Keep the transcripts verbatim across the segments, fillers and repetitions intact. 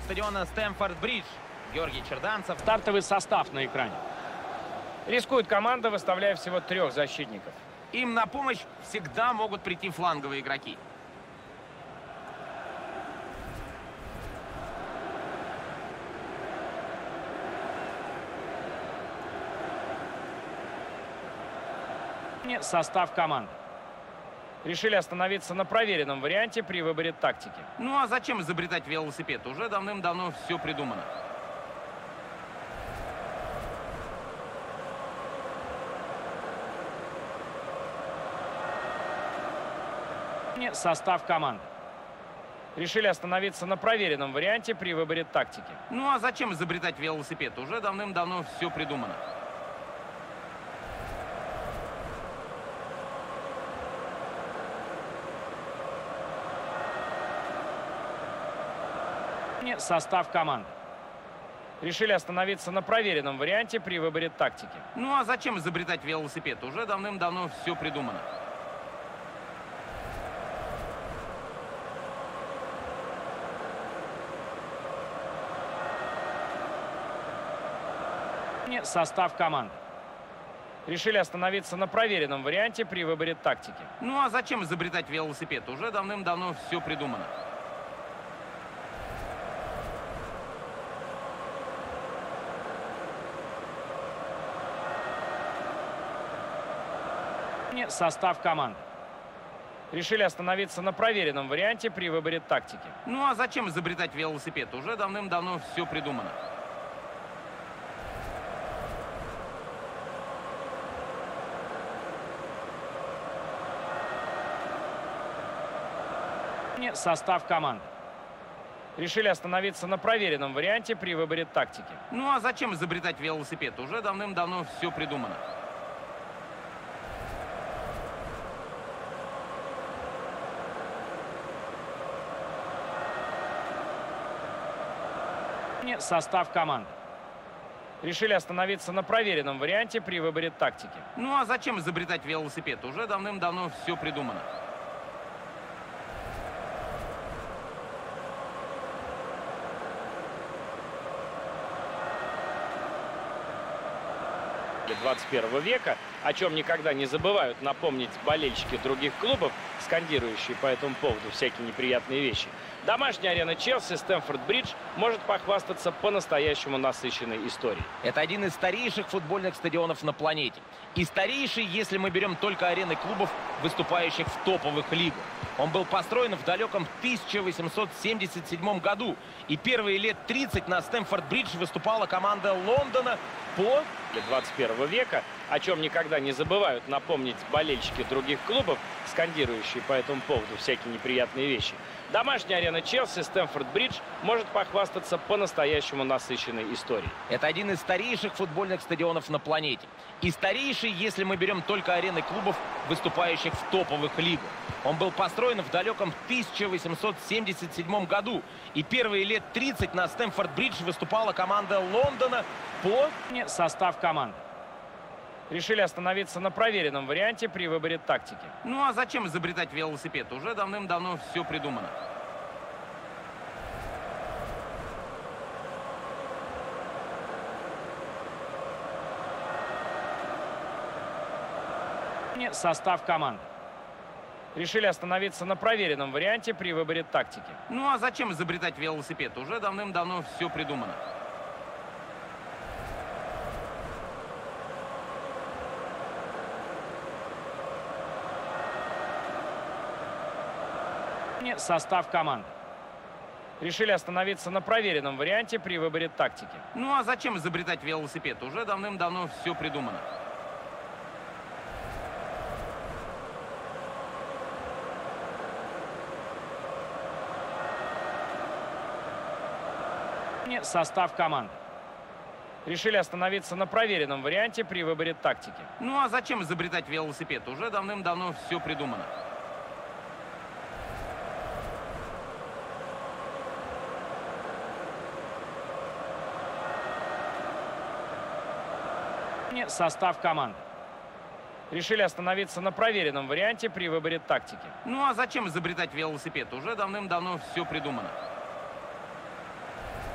стадиона Стэмфорд-Бридж. Георгий Черданцев. Стартовый состав на экране. Рискует команда, выставляя всего трех защитников. Им на помощь всегда могут прийти фланговые игроки. Состав команды. Решили остановиться на проверенном варианте при выборе тактики. Ну а зачем изобретать велосипед? Уже давным-давно все придумано. Состав команды. Решили остановиться на проверенном варианте при выборе тактики. Ну а зачем изобретать велосипед? Уже давным-давно все придумано. Состав команды. Решили остановиться на проверенном варианте при выборе тактики. Ну а зачем изобретать велосипед? Уже давным-давно все придумано. Состав команды. Решили остановиться на проверенном варианте при выборе тактики. Ну а зачем изобретать велосипед? Уже давным-давно все придумано. Состав команды. Решили остановиться на проверенном варианте при выборе тактики. Ну а зачем изобретать велосипед? Уже давным-давно все придумано. Состав команды. Решили остановиться на проверенном варианте при выборе тактики. Ну а зачем изобретать велосипед? Уже давным-давно все придумано. Состав команды. Решили остановиться на проверенном варианте при выборе тактики. Ну а зачем изобретать велосипед? Уже давным-давно все придумано. двадцать первого века, о чем никогда не забывают напомнить болельщики других клубов, скандирующие по этому поводу всякие неприятные вещи. Домашняя арена Челси, Стэмфорд-Бридж, может похвастаться по-настоящему насыщенной историей. Это один из старейших футбольных стадионов на планете. И старейший, если мы берем только арены клубов, выступающих в топовых лигах. Он был построен в далеком тысяча восемьсот семьдесят седьмом году. И первые лет тридцать на Стэмфорд-Бридж выступала команда Лондона по... двадцать первого века, о чем никогда не забывают напомнить болельщики других клубов, скандирующие по этому поводу всякие неприятные вещи. Домашняя арена Челси, Стэмфорд-Бридж, может похвастаться по-настоящему насыщенной историей. Это один из старейших футбольных стадионов на планете. И старейший, если мы берем только арены клубов, выступающих в топовых лигах. Он был построен в далеком тысяча восемьсот семьдесят седьмом году. И первые лет тридцать на Стэмфорд-Бридж выступала команда Лондона по... Состав команды. Решили остановиться на проверенном варианте при выборе тактики. Ну а зачем изобретать велосипед? Уже давным-давно все придумано. Состав команды. Решили остановиться на проверенном варианте при выборе тактики. Ну а зачем изобретать велосипед? Уже давным-давно все придумано. Состав команды. Решили остановиться на проверенном варианте при выборе тактики. Ну а зачем изобретать велосипед? Уже давным-давно все придумано. Состав команды. Решили остановиться на проверенном варианте при выборе тактики. Ну а зачем изобретать велосипед? Уже давным-давно все придумано. Состав команды. Решили остановиться на проверенном варианте при выборе тактики. Ну а зачем изобретать велосипед? Уже давным-давно все придумано.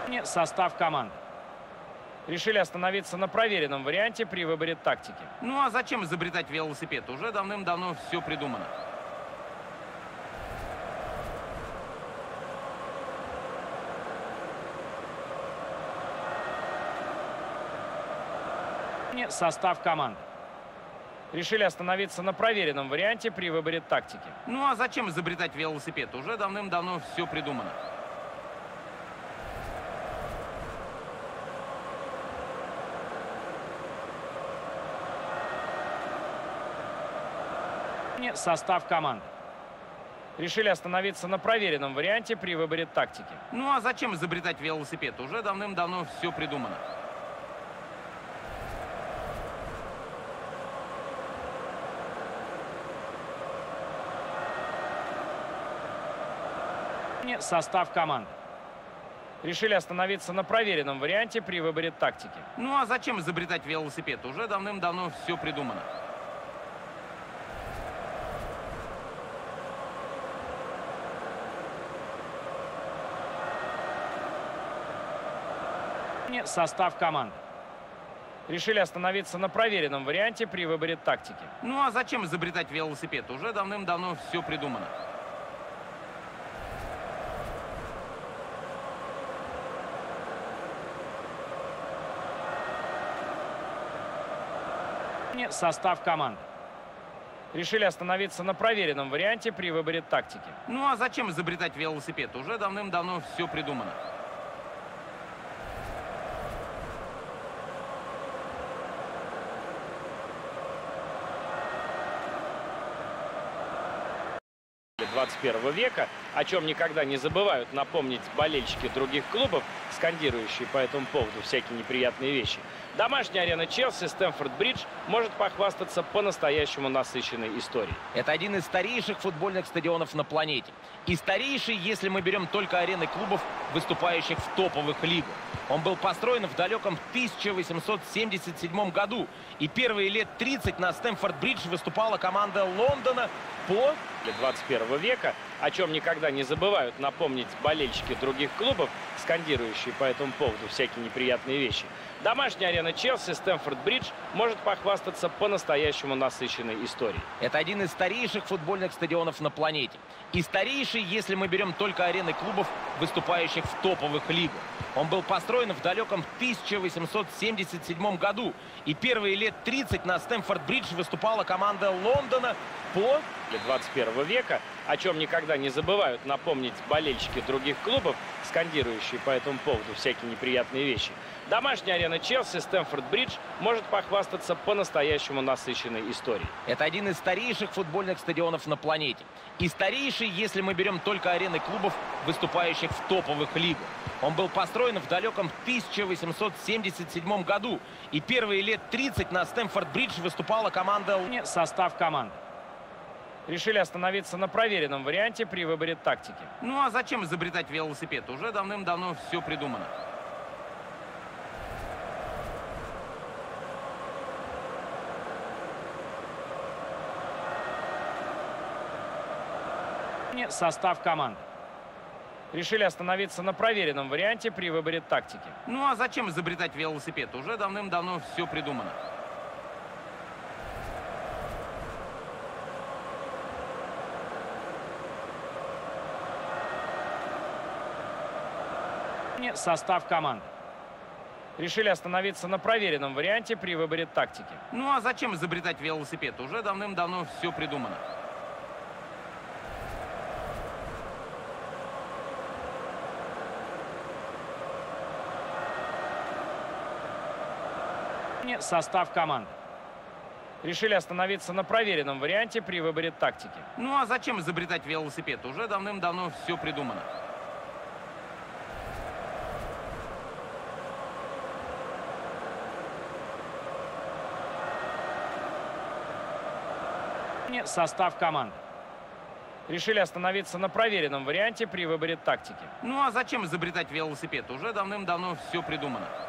Состав команд. Решили остановиться на проверенном варианте при выборе тактики. Ну а зачем изобретать велосипед? Уже давным-давно все придумано. Состав команд. Решили остановиться на проверенном варианте при выборе тактики. Ну а зачем изобретать велосипед? Уже давным-давно все придумано. Состав команд. Решили остановиться на проверенном варианте при выборе тактики. Ну а зачем изобретать велосипед? Уже давным-давно все придумано. Состав команд. Решили остановиться на проверенном варианте при выборе тактики. Ну а зачем изобретать велосипед? Уже давным-давно все придумано. Состав команд. Решили остановиться на проверенном варианте при выборе тактики. Ну а зачем изобретать велосипед? Уже давным-давно все придумано. Состав команд. Решили остановиться на проверенном варианте при выборе тактики. Ну а зачем изобретать велосипед? Уже давным-давно все придумано. двадцать первого века, о чем никогда не забывают напомнить болельщики других клубов, скандирующие по этому поводу всякие неприятные вещи. Домашняя арена Челси, Стэмфорд-Бридж, может похвастаться по-настоящему насыщенной историей. Это один из старейших футбольных стадионов на планете. И старейший, если мы берем только арены клубов, выступающих в топовых лигах. Он был построен в далеком тысяча восемьсот семьдесят седьмом году. И первые лет тридцать на Стэмфорд-Бридж выступала команда Лондона по... двадцать первого века, о чем никогда не забывают напомнить болельщики других клубов, скандирующие по этому поводу всякие неприятные вещи. Домашняя арена Челси, Стэмфорд-Бридж, может похвастаться по-настоящему насыщенной историей. Это один из старейших футбольных стадионов на планете. И старейший, если мы берем только арены клубов, выступающих в топовых лигах. Он был построен в далеком тысяча восемьсот семьдесят седьмом году. И первые лет тридцать на Стэмфорд-Бридж выступала команда Лондона по... двадцать первого века, о чем никогда не забывают напомнить болельщики других клубов, скандирующие по этому поводу всякие неприятные вещи. Домашняя арена Челси, Стэмфорд-Бридж, может похвастаться по-настоящему насыщенной историей. Это один из старейших футбольных стадионов на планете. И старейший, если мы берем только арены клубов, выступающих в топовых лигах. Он был построен в далеком тысяча восемьсот семьдесят седьмом году. И первые лет тридцать на Стэмфорд-Бридж выступала команда... Состав команд. Решили остановиться на проверенном варианте при выборе тактики. Ну а зачем изобретать велосипед? Уже давным-давно все придумано. Состав команд. Решили остановиться на проверенном варианте при выборе тактики. Ну а зачем изобретать велосипед? Уже давным-давно все придумано. Состав команд. Решили остановиться на проверенном варианте при выборе тактики. Ну а зачем изобретать велосипед? Уже давным-давно все придумано. Состав команд. Решили остановиться на проверенном варианте при выборе тактики. Ну а зачем изобретать велосипед? Уже давным-давно все придумано. Состав команд. Решили остановиться на проверенном варианте при выборе тактики. Ну а зачем изобретать велосипед? Уже давным-давно все придумано.